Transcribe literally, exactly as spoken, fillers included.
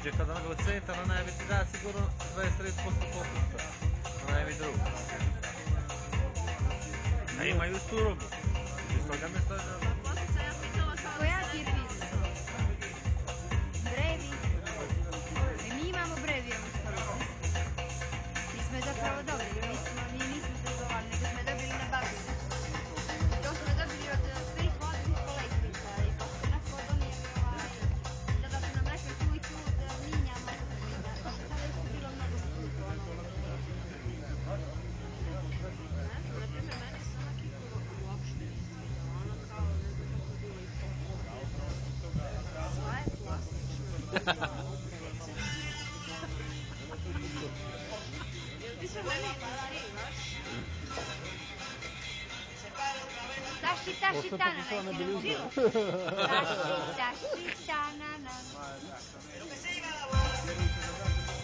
dođe kad onog od centra, ona je ti da sigurno dvadeset do trideset posto popusta. Ona je mi drugo. A imaju tu robu. Iz toga me to ne... Koja ti je pizza? Brevi? E, mi imamo brevi ovu stolicu. Mi smo je zapravo dobili, mi, smo, mi nismo trgovali, nego smo je dobili na babicu. To smo je dobili od svih mladih kolektiva i pošto nakon donijeli ovaj, tada su nam rekli tu i tu da minjamo kupovina. Tada je su bilo mnogo skupo, ono. Ne znam, na primjer, meni se ona kikova uopšte ne sviđa, ono kao, ne znam kako je bilo i to. Sva je plastična. Jel ti se meni imaš? Taši, taši, tanana, taši, taši, tanana.